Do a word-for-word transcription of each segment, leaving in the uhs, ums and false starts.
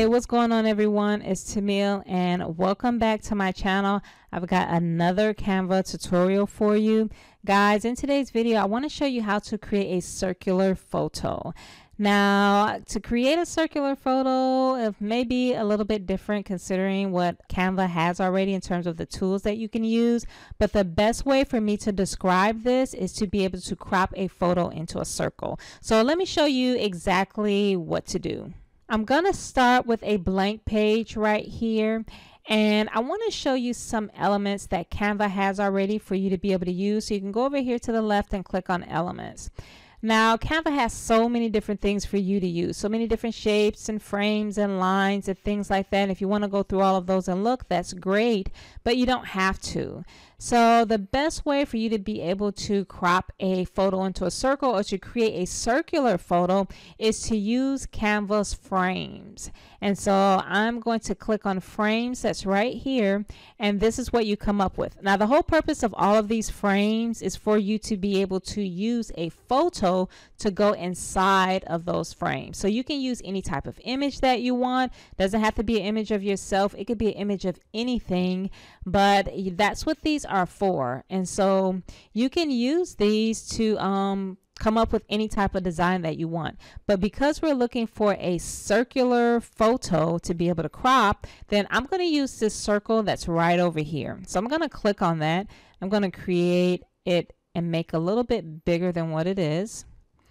what's going on, everyone? It's Tamil and welcome back to my channel. I've got another Canva tutorial for you guys. In today's video, I want to show you how to create a circular photo. Now, to create a circular photo, it may be a little bit different considering what Canva has already in terms of the tools that you can use, but the best way for me to describe this is to be able to crop a photo into a circle. So let me show you exactly what to do. I'm going to start with a blank page right here, and I want to show you some elements that Canva has already for you to be able to use. So you can go over here to the left and click on elements. Now, Canva has so many different things for you to use, so many different shapes and frames and lines and things like that. If you want to go through all of those and look, that's great, but you don't have to. So the best way for you to be able to crop a photo into a circle or to create a circular photo is to use Canva's frames. And so I'm going to click on frames, that's right here, and this is what you come up with. Now, the whole purpose of all of these frames is for you to be able to use a photo to go inside of those frames. So you can use any type of image that you want. Doesn't have to be an image of yourself. It could be an image of anything, but that's what these are for. And so you can use these to um, come up with any type of design that you want. But because we're looking for a circular photo to be able to crop, then I'm going to use this circle that's right over here. So I'm going to click on that. I'm going to create it and make a little bit bigger than what it is.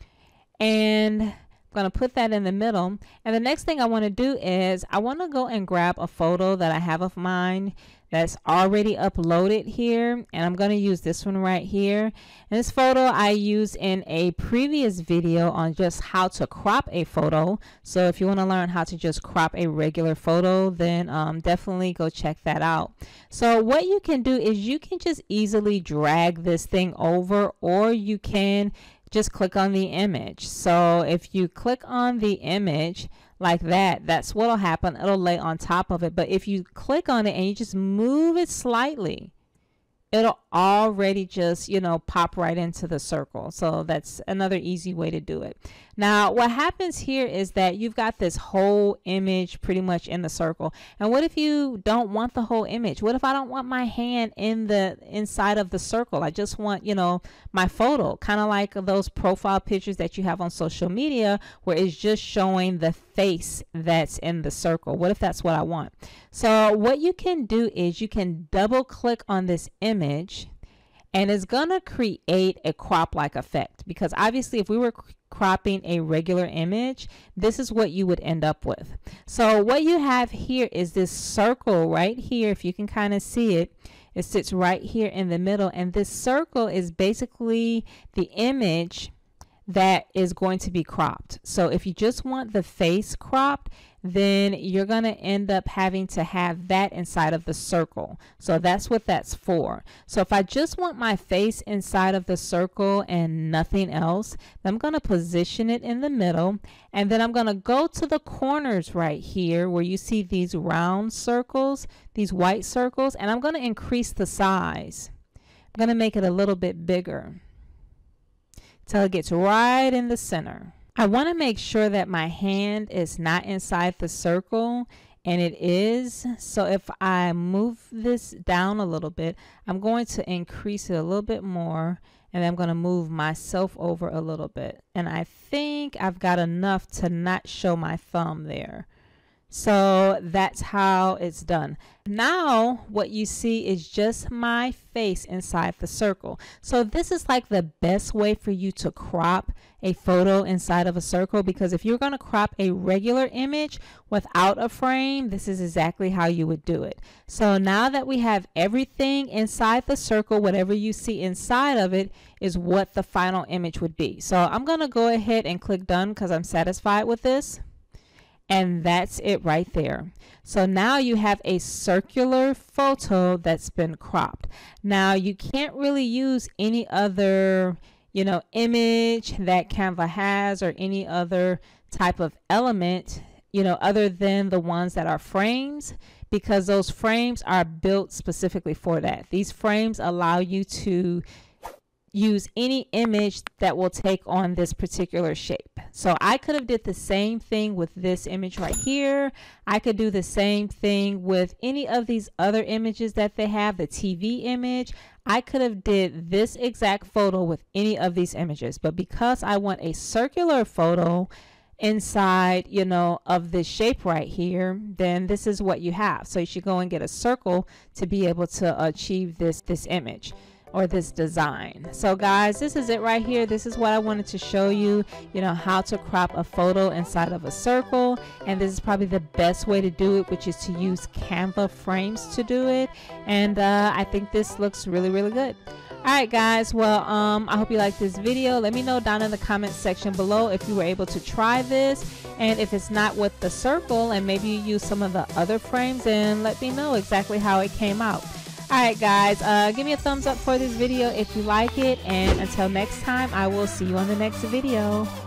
And I'm going to put that in the middle. And the next thing I want to do is I want to go and grab a photo that I have of mine that's already uploaded here, and I'm going to use this one right here. And this photo I used in a previous video on just how to crop a photo. So if you want to learn how to just crop a regular photo, then um, definitely go check that out. So what you can do is you can just easily drag this thing over, or you can just click on the image. So if you click on the image like that, that's what'll happen. It'll lay on top of it. But if you click on it and you just move it slightly, it'll already just, you know, pop right into the circle. So that's another easy way to do it. Now, what happens here is that you've got this whole image pretty much in the circle. And what if you don't want the whole image? What if I don't want my hand in the inside of the circle? I just want, you know, my photo, kind of like those profile pictures that you have on social media where it's just showing the face that's in the circle. What if that's what I want? So what you can do is you can double click on this image, and it's gonna create a crop like effect, because obviously if we were cropping a regular image, this is what you would end up with. So what you have here is this circle right here. If you can kind of see it, it sits right here in the middle, and this circle is basically the image that is going to be cropped. So if you just want the face cropped, then you're going to end up having to have that inside of the circle. So that's what that's for. So if I just want my face inside of the circle and nothing else, then I'm going to position it in the middle, and then I'm going to go to the corners right here where you see these round circles, these white circles, and I'm going to increase the size. I'm going to make it a little bit bigger till it gets right in the center. I want to make sure that my hand is not inside the circle, and it is. So if I move this down a little bit, I'm going to increase it a little bit more, and I'm going to move myself over a little bit. And I think I've got enough to not show my thumb there. So that's how it's done. Now what you see is just my face inside the circle. So this is like the best way for you to crop a photo inside of a circle, because if you're going to crop a regular image without a frame, this is exactly how you would do it. So now that we have everything inside the circle, whatever you see inside of it is what the final image would be. So I'm going to go ahead and click done because I'm satisfied with this. And that's it right there. So now you have a circular photo that's been cropped. Now you can't really use any other, you know, image that Canva has or any other type of element, you know, other than the ones that are frames, because those frames are built specifically for that. These frames allow you to use any image that will take on this particular shape. So I could have did the same thing with this image right here. I could do the same thing with any of these other images that they have, the T V image. I could have did this exact photo with any of these images, but because I want a circular photo inside, you know, of this shape right here, then this is what you have. So you should go and get a circle to be able to achieve this this image or this design. So guys, this is it right here. This is what I wanted to show you, you know, how to crop a photo inside of a circle. And this is probably the best way to do it, which is to use Canva frames to do it. And uh, I think this looks really, really good. Alright guys, well um, I hope you liked this video. Let me know down in the comments section below if you were able to try this, and if it's not with the circle and maybe you use some of the other frames, and let me know exactly how it came out. Alright guys, uh, give me a thumbs up for this video if you like it, and until next time, I will see you on the next video.